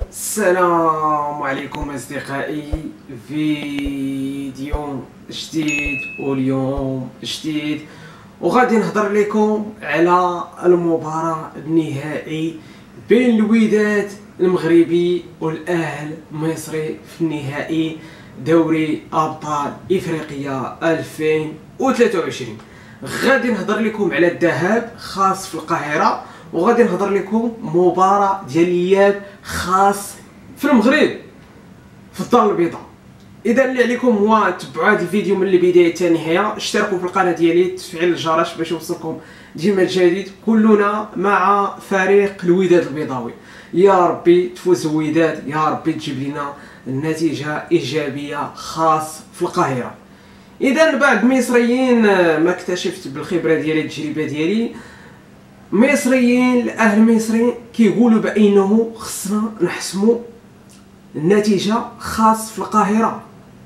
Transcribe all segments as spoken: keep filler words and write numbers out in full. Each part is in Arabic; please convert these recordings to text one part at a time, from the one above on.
السلام عليكم اصدقائي، فيديو جديد واليوم جديد، وغادي نهضر لكم على المباراة النهائي بين الوداد المغربي والاهل المصري في النهائي دوري ابطال افريقيا ألفين وثلاثة وعشرين. غادي نهضر لكم على الذهاب خاص في القاهرة، وغادي نهضر لكم مباراة ديال الاياب خاص في المغرب في الدار البيضاء. اذا اللي عليكم هو تبعوا هذا الفيديو من البدايه حتى النهايه، اشتركوا في القناه ديالي، تفعيل الجرس باش يوصلكم ديما الجديد. كلنا مع فريق الوداد البيضاوي، يا ربي تفوز الوداد، يا ربي تجيب لنا النتيجه ايجابيه خاص في القاهره. اذا بعد مصريين ما اكتشفت بالخبره ديالي التجربه ديالي، مصريين الاهل المصريين كيقولوا بانه خصنا نحسموا النتيجه خاص في القاهره،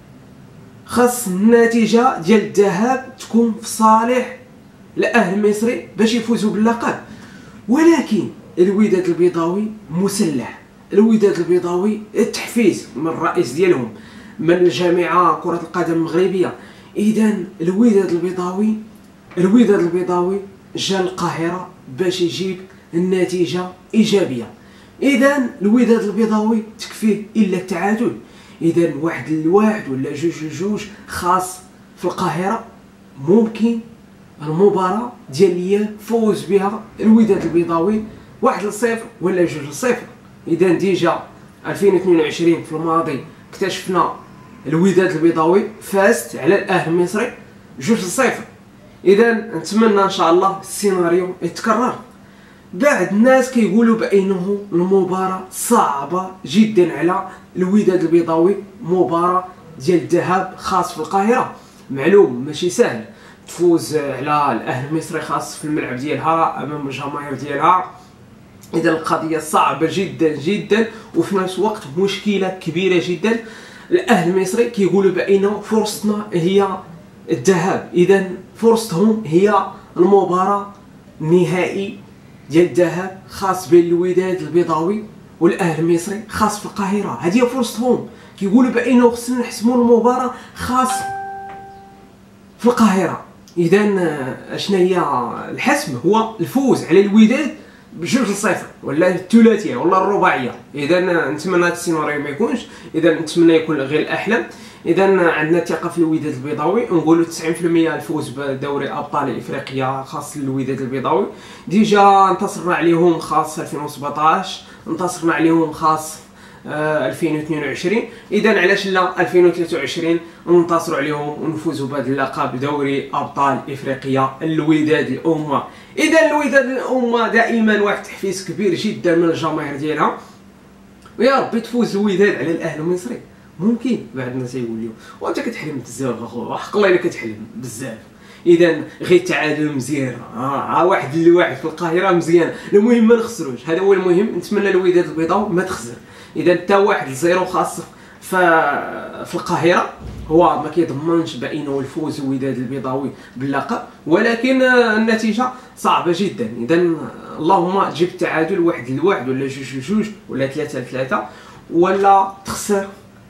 خاص النتيجه ديال الذهاب تكون في صالح الاهل المصري باش يفوزوا باللقب. ولكن الوداد البيضاوي مسلح، الوداد البيضاوي التحفيز من الرئيس ديالهم من الجامعه كره القدم المغربيه. اذا الوداد البيضاوي الوداد البيضاوي جا القاهره باش يجيب النتيجه ايجابيه. اذا الوداد البيضاوي تكفيه الا التعادل، اذا واحد لواحد ولا جوج لجوج خاص في القاهره ممكن المباراه ديال الاياب فوز بها الوداد البيضاوي واحد لصفر ولا جوج لصفر. اذا ديجا ألفين واثنين وعشرين في الماضي اكتشفنا الوداد البيضاوي فازت على الاهلي المصري جوج لصفر. اذا نتمنى ان شاء الله السيناريو يتكرر. بعض الناس كيقولوا بانه المباراه صعبه جدا على الوداد البيضاوي، مباراه ديال الذهاب خاص في القاهره، معلوم ماشي سهل تفوز على الاهلي المصري خاص في الملعب ديالها امام الجماهير ديالها. اذا القضيه صعبه جدا جدا، وفي نفس الوقت مشكله كبيره جدا. الاهلي المصري كيقولوا بانه فرصتنا هي الذهاب، اذا فرصتهم هي المباراه النهائي ديال الذهاب خاص بين الوداد البيضاوي والاهلي المصري خاص في القاهره. هذه هي فرصتهم، كيقولوا بانه خصنا نحسموا المباراه خاص في القاهره. اذا اشنا هي الحسم؟ هو الفوز على الوداد بجوج لصفر ولا الثلاثيه ولا الرباعيه. اذا نتمنى هذا السيناريو ما يكونش، اذا نتمنى يكون غير الاحلام. اذا عندنا ثقه في الوداد البيضاوي، نقولوا تسعين بالمئة الفوز بدوري ابطال افريقيا خاص للوداد البيضاوي. ديجا انتصرنا عليهم خاص ألفين وسبعطاش، انتصرنا عليهم خاص آه ألفين واثنين وعشرين. اذا علاش لا ألفين وثلاثة وعشرين ننتصروا عليهم ونفوزوا بهذا اللقب دوري ابطال افريقيا الوداد الامه. اذا الوداد الامه دائما واحد التحفيز كبير جدا من الجماهير ديالها، ويا ربي تفوز الوداد على الاهلي المصري. ممكن بعض الناس يقول لي وانت كتحلم بزاف اخويا، حق الله الا كتحلم بزاف. اذا غير التعادل مزيان، ها آه واحد لواحد في القاهره مزيان، المهم ما نخسروش، هذا هو المهم. نتمنى الوداد البيضاوي ما تخسر. اذا حتى واحد لزيرو خاص ف في القاهره هو ما كيضمنش بانه الفوز الوداد البيضاوي باللقب، ولكن النتيجه صعبه جدا. اذا اللهم جيب التعادل واحد لواحد ولا جوج لجوج ولا ثلاثه لثلاثه، ولا تخسر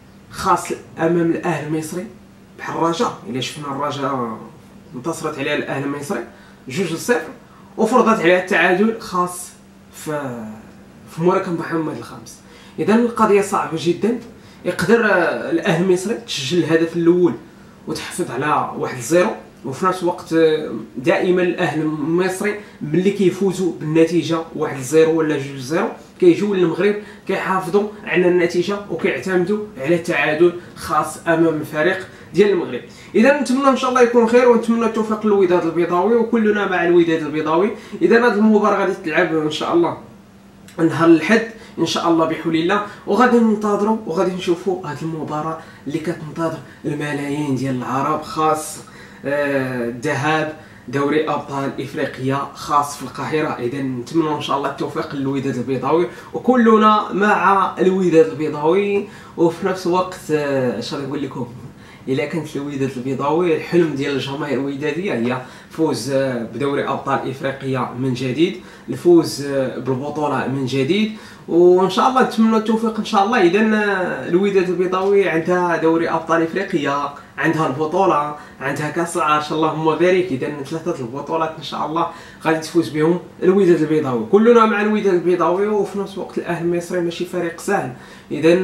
خاص امام الاهلي المصري بحال الرجاء. الا شفنا الرجاء انتصرت عليها الاهلي المصري جوج لصفر وفرضت عليها التعادل خاص في في مركب محمد الخامس. اذا القضيه صعبه جدا. يقدر الاهلي المصري تسجل الهدف الاول وتحافظ على واحد لزيرو، وفي نفس الوقت دائما الاهلي المصري ملي كيفوزوا بالنتيجه واحد لزيرو ولا جوج لزيرو كيجيو للمغرب كيحافظوا على النتيجه وكيعتمدوا على التعادل خاص امام الفريق ديال المغرب. اذا نتمنى ان شاء الله يكون خير، ونتمنى التوفيق للوداد البيضاوي، وكلنا مع الوداد البيضاوي. اذا هذه المباراه غادي تلعب ان شاء الله نهار الاحد ان شاء الله بحول الله، وغادي ننتظروا وغادي نشوفوا هذه المباراه اللي كتنتظر الملايين ديال العرب خاص الذهاب آه دوري ابطال افريقيا خاص في القاهره. اذا نتمنى ان شاء الله التوفيق للوداد البيضاوي، وكلنا مع الوداد البيضاوي. وفي نفس الوقت اش غادي نقول لكم، الا كانت الوداد البيضاوي الحلم ديال الجماهير الوداديه هي فوز بدوري ابطال افريقيا من جديد، الفوز بالبطوله من جديد، وان شاء الله نتمنى التوفيق ان شاء الله. اذا الوداد البيضاوي عندها دوري ابطال افريقيا، عندها البطوله، عندها كاس العرش، اللهم بارك. اذا ثلاثه البطولات ان شاء الله غادي تفوز بهم الوداد البيضاوي. كلنا مع الوداد البيضاوي، وفي نفس الوقت الاهلي المصري ماشي فريق سهل. اذا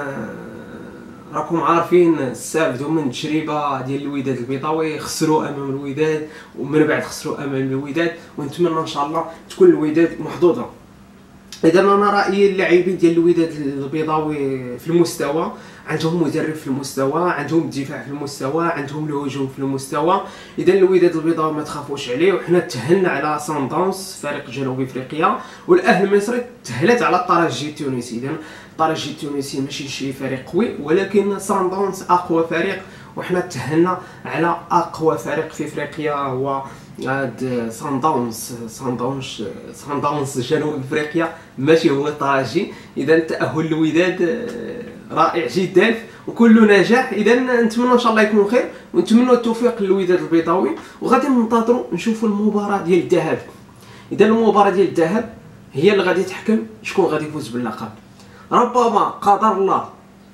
راكم عارفين استافدوا من التجربه ديال الوداد البيضاوي، خسروا امام الوداد ومن بعد خسروا امام الوداد، ونتمنى ان شاء الله تكون الوداد محظوظه. اذا انا رايي اللاعبين ديال الوداد البيضاوي في المستوى، عندهم مدرب في المستوى، عندهم الدفاع في المستوى، عندهم الهجوم في المستوى. اذا الوداد البيضاوي ما تخافوش عليه، وحنا تهلنا على سان داونز فريق جنوب افريقيا، والاهلي المصري تهلت على الترجي التونسي. اذا الترجي التونسي ماشي شي فريق قوي، ولكن سان داونز اقوى فريق، وحنا تهلنا على اقوى فريق في افريقيا هو هاد سان داونز. سان داونز سان داونز جنوب افريقيا ماشي هو الترجي. اذا تاهل الوداد رائع جدا وكل نجاح. اذا نتمنى ان شاء الله يكون خير، ونتمنى التوفيق للوداد البيضاوي، وغادي ننتظروا نشوفوا المباراه ديال الذهاب. اذا المباراه ديال الذهاب هي اللي غادي تحكم شكون غادي يفوز باللقب. ربما قدر الله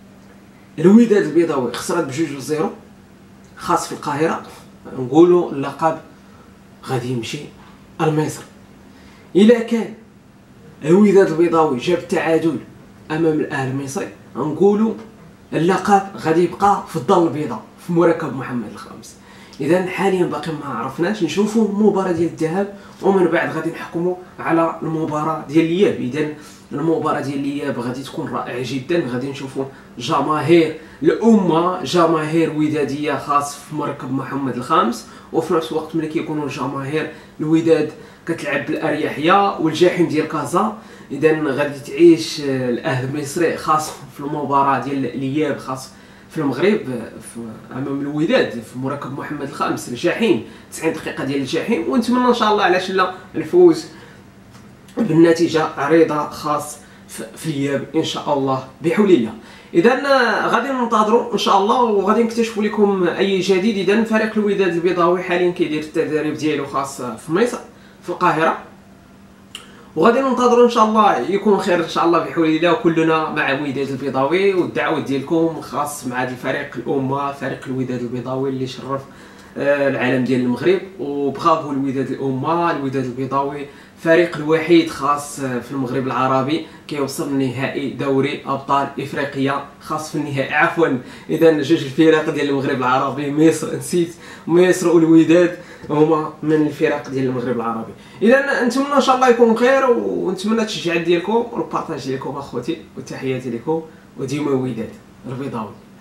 الوداد البيضاوي خسرت بجوج لزيرو خاص في القاهره، نقولوا اللقب غادي يمشي المصري. الا كان الوداد البيضاوي جاب التعادل امام الاهلي المصري، نقولوا اللقب غادي يبقى في الدار البيضاء في مركب محمد الخامس. اذا حاليا باقي ما عرفناش، نشوفوا المباراه ديال الذهاب ومن بعد غادي نحكموا على المباراه ديال الاياب. اذا المباراه ديال الاياب غادي تكون رائعه جدا، غادي نشوفوا جماهير الامه، جماهير وداديه خاص في مركب محمد الخامس، وفي نفس الوقت ملي كيكونوا الجماهير الوداد كتلعب بالاريحيه والجحيم ديال كازا. اذا غادي تعيش الاهلي المصري خاص في المباراه ديال الاياب خاص في المغرب في امام الوداد في مركب محمد الخامس، الجحيم تسعين دقيقه ديال الجحيم. ونتمنى ان شاء الله علاش لا الفوز بالنتيجه عريضه خاص في الاياب ان شاء الله بحول الله. اذا غادي ننتظروا ان شاء الله وغادي نكتشفوا لكم اي جديد. اذا فريق الوداد البيضاوي حاليا كيدير التدريب ديالو خاص في مصر في القاهره، وغادي ننتظروا ان شاء الله يكون خير ان شاء الله بحول الله. وكلنا مع الوداد البيضاوي، والدعوات ديالكم خاص مع هذا الفريق الامه، فريق الوداد البيضاوي اللي شرف العالم ديال المغرب. وبرافو الوداد الامه، الوداد البيضاوي فريق الوحيد خاص في المغرب العربي كيوصل لنهائي دوري ابطال افريقيا خاص في النهائي عفوا. اذا جوج الفرق ديال المغرب العربي، مصر نسيت، مصر والوداد هما من الفرق ديال المغرب العربي. اذا نتمنى ان شاء الله يكون خير، ونتمنى التشجيعات ديالكم والبارطاج ديالكم اخوتي، وتحياتي لكم، وديما وداد البيضاوي.